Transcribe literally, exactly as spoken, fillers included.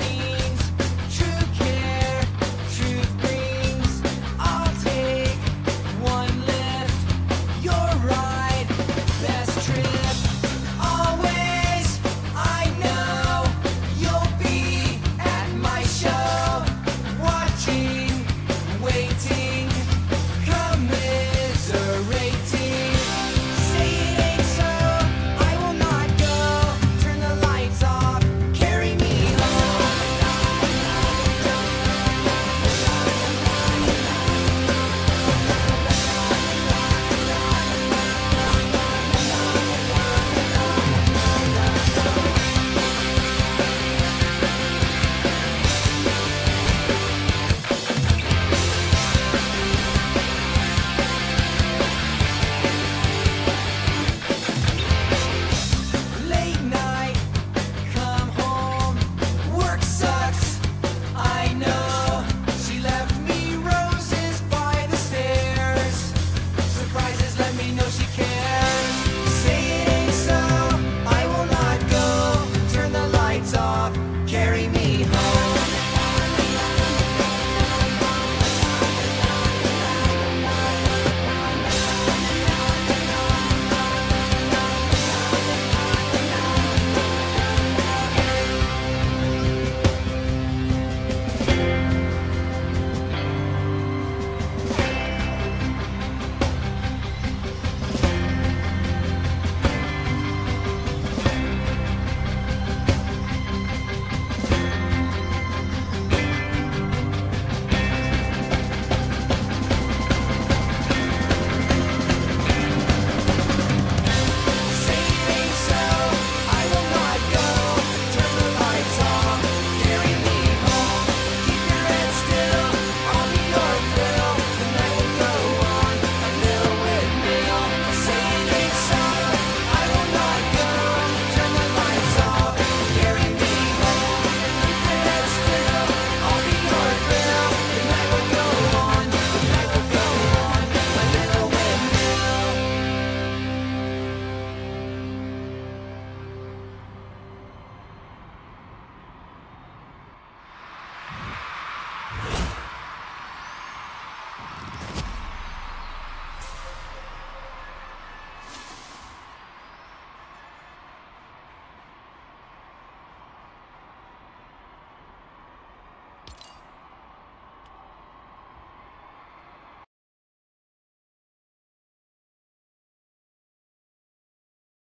means true care, truth brings. I'll take one lift, you're right, best trip. Always, I know you'll be at my show, watching, waiting, commiserating. Say it ain't so, I will not go. Turn the lights off, carry me home. Late night, come home, work sucks, I know. She left me roses by the stairs. Surprises let me know she cares. Say it ain't so, I will not go. Turn the lights off, carry me home.